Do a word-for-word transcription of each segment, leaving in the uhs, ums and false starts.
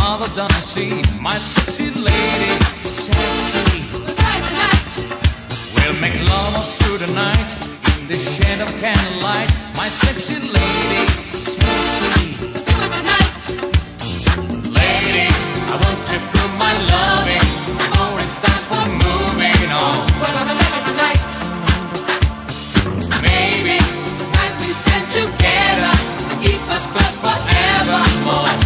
mother doesn't see. My sexy lady, sexy. We'll make love through the night in the shade of candlelight. My sexy lady, sexy. Lady, I want to prove my loving before it's time for moving on. We're gonna make it tonight. Maybe this night we spend together and keep us close forevermore.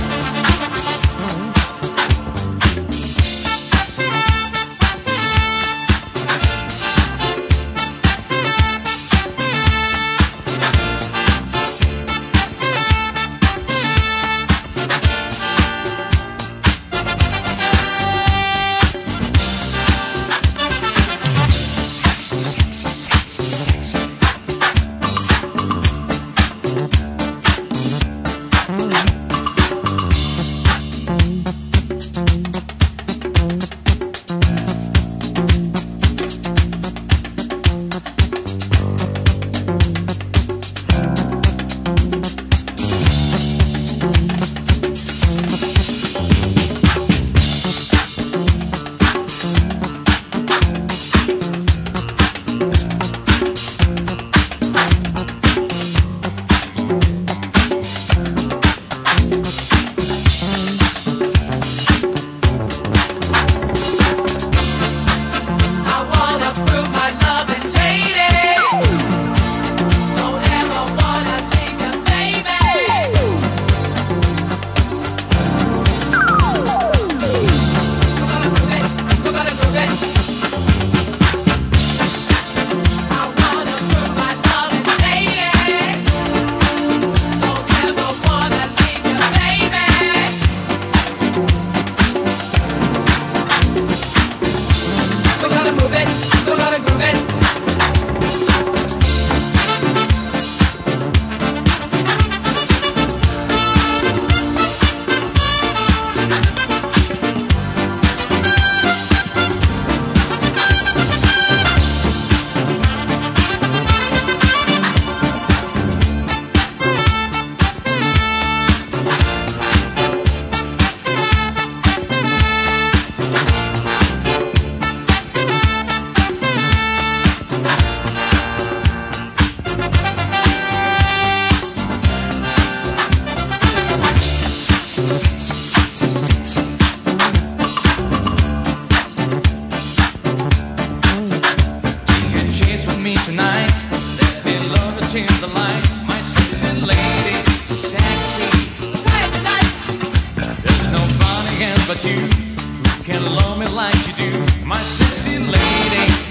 Tonight, let me love you till the light. My sexy lady, sexy. There's nobody else but you who can love me like you do. My sexy lady.